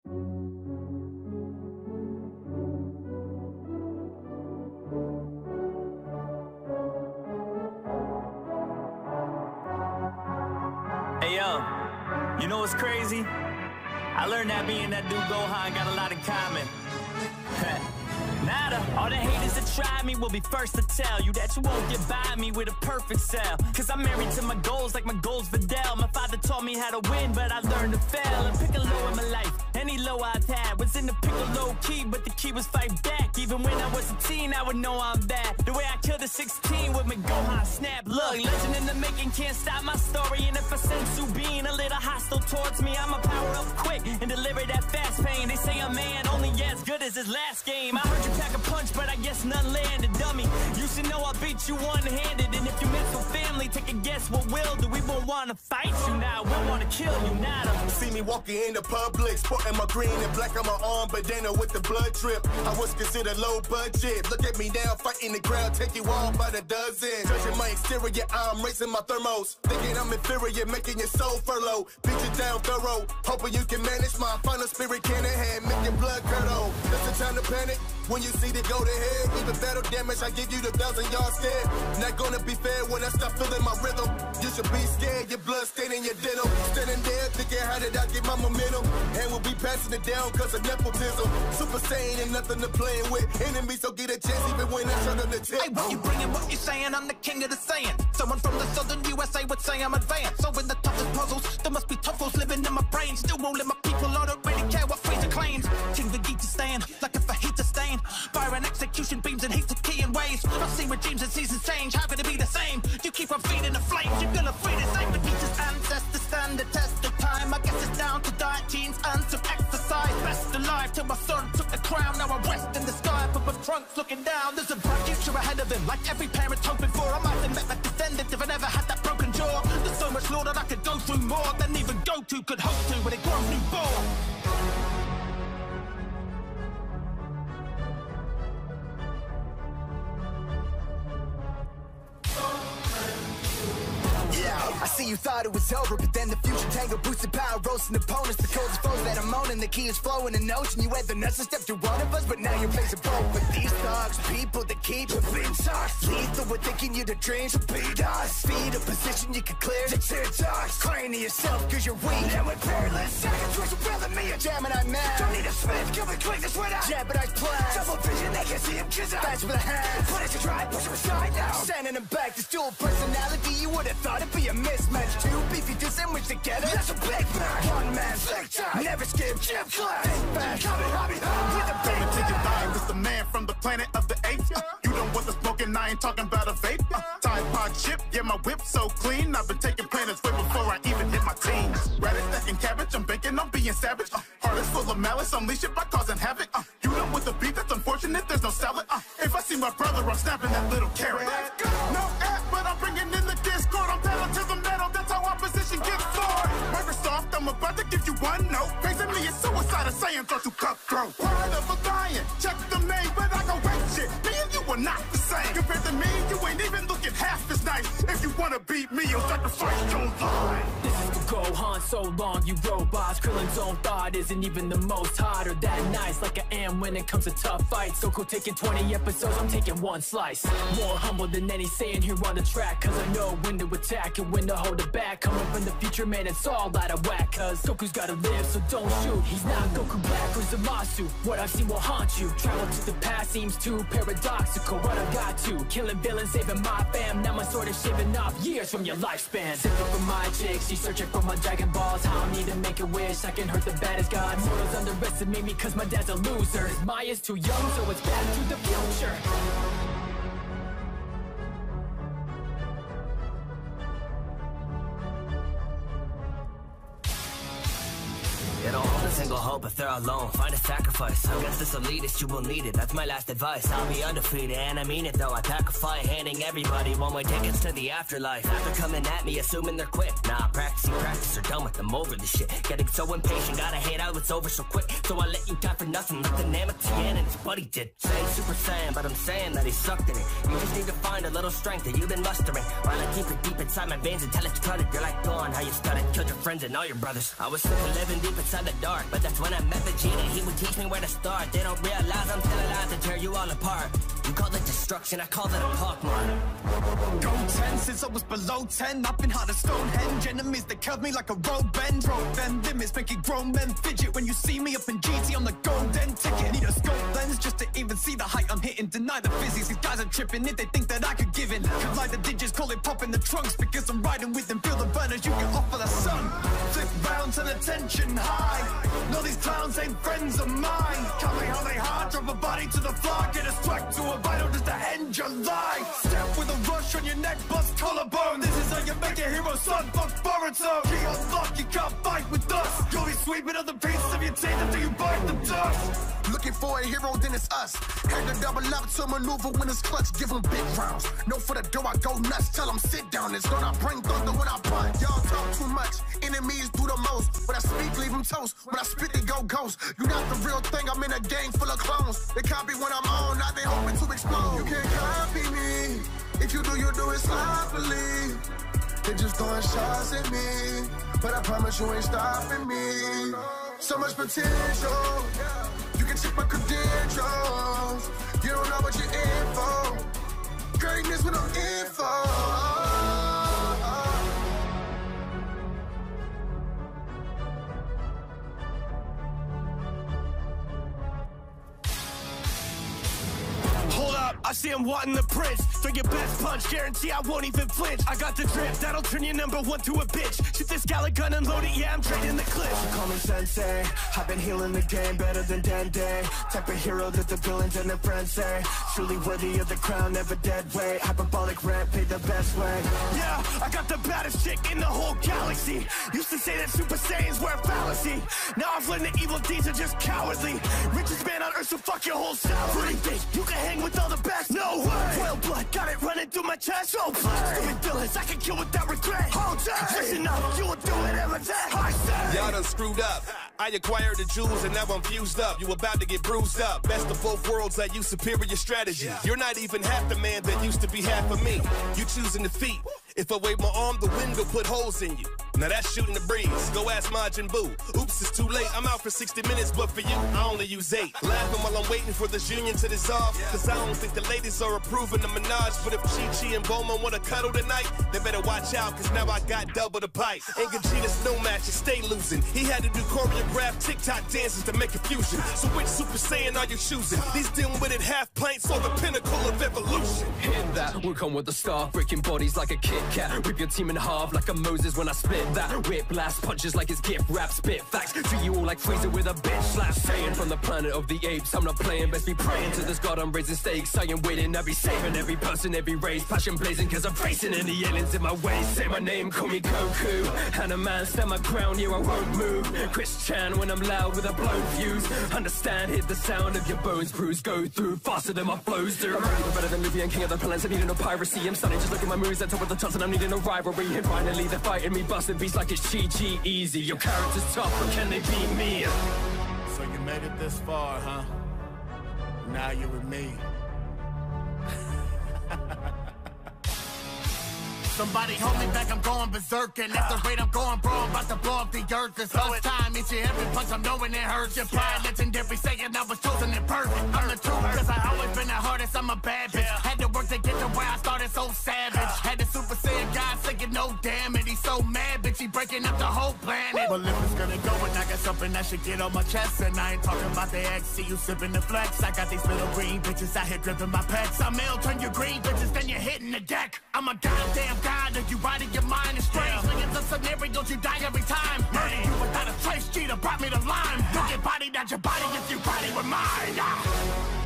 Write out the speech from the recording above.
Hey yo, you know what's crazy? I learned that me and that dude Gohan got a lot in common. Nada, all the haters that try me will be first to tell you that you won't get by me with a perfect sell. Cause I'm married to my goals like my goals Vidal. My father taught me how to win, but I learned to fail. And pick a low in my life, any low I've had was in the piccolo key, but the key was fight back. Even when I was a teen, I would know I'm bad. The way I killed a 16 with my Gohan snap. Look, legend in the making, can't stop my story. And if I sense you being a little hostile towards me, I'ma power up quick and deliver that fast pain. They say a man only as good as his last game. I heard you pack a punch, but I guess none landed, dummy. You should know I beat you one-handed. And if you mess with family, take a guess what we'll do. We won't wanna fight you now, we'll wanna kill you now. See me walking in the public, sporting my green and black on my arm, bandana with the blood drip. I was considered low budget. Look at me now, fighting the crowd, take you all by the dozen. Judging my exterior, I'm racing my thermos. Thinking I'm inferior, making your soul furlough. Beat you down thorough, hoping you can manage my final spirit cannon hand, making blood curdle. Just the time to panic when you see the go to head. Even battle damage, I give you the 1,000-yard stare. Not gonna be fair when I stop feeling my rhythm. You should be scared, your blood staining your denim. Standing there thinking, how did I get my momentum? And we'll be passing it down cause of nepotism. Super sane and nothing to playing with. Enemies don't get a chance even when I shut on the tip. Hey, what you bringing, what you saying? I'm the king of the saying. Someone from the southern USA would say I'm advanced. So in the toughest puzzles, there must be toughos living in my brain. Still ruling my people, I don't really care what Fraser claims. King Vegeta stand, like a fajita stain. Fire and execution beams and heat the key in ways. I've seen regimes and seasons change, how could it be the same? You keep on feeding the flames, you're gonna feed the same. Vegeta's ancestors stand the test of time. I guess it's down to diet, genes and some exercise. Best alive till my son took the crown. Now I rest in the sky, but my trunk's looking down. There's a bright future ahead of him, like every parent's hoping for. I might have met my descendant if I never had that broken jaw. There's so much law that I could go through more than even Goku could hope to when it grows newborn. I see you thought it was over, but then the future tango boosted power, roasting opponents. The coldest foes that I'm owning, the key is flowing in ocean. You had the nuts to step through one of us, but now you're facing both. But these thugs, people that keep being tossed, lethal with thinking you're the dreams will beat us. Feed a position you can clear, to tear talks. Crying to yourself cause you're weak, and with perilous seconds, you're better me a Gemini man. Don't need a Smith, kill me quick, that's what I jeopardize plans. Double vision, they can see him cause I'm fast with a hand. Put it to try, push him aside now. Standing him back, this dual personality, you would've thought it'd be a mismatch. Two beefy do sandwich together, that's a big match. One man, slick time, never skip gym class. Big back, coming, hobby, with a big Take your time, this the man from the planet of the apes. You don't want the smoking, I ain't talking about a vape. Tide Pod chip, yeah, my whip so clean. I've been taking planets way before I even hit my teens. Radish, stacking cabbage, I'm banking on being savage. Heart is full of malice, unleash it by causing havoc. You don't want the beef, that's unfortunate, there's no salad. If I see my brother, I'm snapping that little carrot. No app, but I'm bringing in the discord. I'm pedal to the metal, that's how opposition gets floored. Microsoft, I'm about to give you one note. Praising me is suicide, a saying throw to cutthroat. Pride of a lion, check the name, but I go wait shit. Me and you are not the same. Compared to me, you ain't even looking half as nice. If you wanna beat me, you'll sacrifice your life. This is the Gohan, so long you robots. Krillin's own thought isn't even the most hot or that nice, like I am when it comes to tough fights. Goku taking 20 episodes, I'm taking one slice. More humble than any Saiyan here on the track, cause I know when to attack and when to hold it back. Coming from the future, man, it's all out of whack, cause Goku's gotta live, so don't shoot. He's not Goku Black or Zamasu, what I've seen will haunt you. Travel to the past seems too paradoxical. What I've got to, killing villains, saving my fam. Now my sword is shaving off years from your lifespan. Sipping for my chick, she's searching for my Dragon Balls. I don't need to make a wish, I can hurt the baddest god. Mortals underestimate me cause my dad's a loser. Maya's too young, so it's back to the future. You don't hold a single hope if they're alone. Find a sacrifice. Against this elitist, you will need it. That's my last advice. I'll be undefeated, and I mean it though. I pack a fight, handing everybody one-way tickets to the afterlife. After coming at me, assuming they're quick. Nah, practice, or done with them over this shit. Getting so impatient, gotta hate how it's over so quick. So I let you die for nothing. Like the name of Tien and his buddy did. Saying Super Saiyan, but I'm saying that he sucked in it. You just need to find a little strength that you've been mustering. While I keep it deep inside my veins until it's flooded. You're like gone, how you studied, killed your friends and all your brothers. I was sick of living deep inside the dark, but that's when When I met Vegeta, he would teach me where to start. They don't realize I'm still alive to tear you all apart. You call it destruction, I call it a Pokemon. Go 10 since I was below 10. I've been hard as Stonehenge. Enemies that curve me like a road bend. Broke them limits, making grown men fidget. When you see me up in GT on the golden ticket. Need a scope lens just to even see the height I'm hitting. Deny the physics, these guys are tripping. If they think that I could give in, collide the digits, call it popping the trunks. Because I'm riding with them, feel the burners you get off of the sun. Flip round to the tension high. No, these clowns ain't friends of mine. Coming how they hard, drop a body to the floor. Get a strike to a vital just to end your life. Step with a rush on your neck, bust collarbone. This is how you make a hero, son. Fuck Boruto. Key unlock, you can't fight with us. You'll be sweeping up the pieces of your teeth until you bite the dust. Looking for a hero, then it's us. Had to double up to maneuver when it's clutch. Give them big rounds. No for the door, I go nuts. Tell them sit down. It's gonna bring thunder when I punch. Y'all talk too much. Enemies do the most. When I speak, leave them toast. When I spit, they go ghost. You not the real thing. I'm in a gang full of clones. They copy when I'm on. Now they hoping to explode. You can't copy me. If you do it sloppily. They just throwing shots at me. But I promise you ain't stopping me. So much potential. You can check my credentials. You don't know what you're in for. Greatness when I'm in for. Hold up, I see him wanting the prince. Throw your best punch, guarantee I won't even flinch. I got the drip, that'll turn your number one to a bitch. Shoot this gal a gun and load it, yeah, I'm trading the clip. Call me sensei, I've been healing the game better than Dende. Type of hero that the villains and their friends say. Truly worthy of the crown, never dead weight. Hyperbolic rap, paid the best way. Yeah, I got the baddest chick in the whole galaxy. Used to say that Super Saiyans were a fallacy. Now I've learned that evil deeds are just cowardly. Richest man on earth, so fuck your whole salary. You can hang with all the best, no way. Royal blood, got it running through my chest. So play. Stupid villains, I can kill without regret. Hold up, listen up, you will do whatever that I say. Y'all done screwed up. I acquired the jewels and now I'm fused up. You about to get bruised up. Best of both worlds, I use superior strategy. You're not even half the man that used to be half of me. You choosing defeat. If I wave my arm, the wind will put holes in you. Now that's shooting the breeze. Go ask Majin Buu. Oops, it's too late. I'm out for 60 minutes, but for you, I only use 8. Laughing while I'm waiting for this union to dissolve. Cause I don't think the ladies are approving the menage. But if Chi-Chi and Bulma wanna cuddle tonight, they better watch out, cause now I got double the pipe. And Vegeta's no match, and stay losing. He had to do choreographed TikTok dances to make a fusion. So which Super Saiyan are you choosing? These dim-witted half-pints or the pinnacle of evolution? Hit that, we'll come with the star. Breaking bodies like a Kit Kat. Rip your team in half like a Moses when I split that. Whip blast punches like it's gift wrap. Spit facts to you all like Freezer with a bitch slap. Saying from the planet of the apes, I'm not playing. Best be praying to this god, I'm raising stakes. I am waiting, I be saving every person, every race. Passion blazing cause I'm facing any aliens in my way. Say my name, call me Goku. And a man, stand my ground, here I won't move. Chris Chan when I'm loud with a blown fuse. Understand, hit the sound of your bones bruise. Go through faster than my flows do. I'm even better than Luffy and king of the planets. I need no piracy, I'm stunning. Just look at my moves at top of the charts and I'm needing no rivalry. And finally they're fighting me, busting beats like it's Chi-Chi easy. Your character's tough, but can they beat me? So you made it this far, huh? Now you're with me. Somebody hold me back, I'm going berserk. And at the rate I'm going, bro, I'm about to blow up the earth. This first time, each and every punch, I'm knowing it hurts. Your pride, legendary, saying I was chosen and perfect. I'm the truth, cause I always been the hardest, I'm a bad bitch. Had to work to get to where I started, so savage. Had the Super Saiyan guy saying no damn it. He's so mad, bitch, he breaking up the whole planet. Well, if it's gonna go and I got something that should get on my chest. And I ain't talking about the X, see you sipping the flex. I got these little green bitches out here dripping my pets. I'm ill, turn your green bitches, then you're hitting the deck. I'm a goddamn god, if you ride in your mind is strange. Like it's a scenario, you die every time. Murder you without a trace, cheater brought me to lime. You get body, not your body if you body with mine.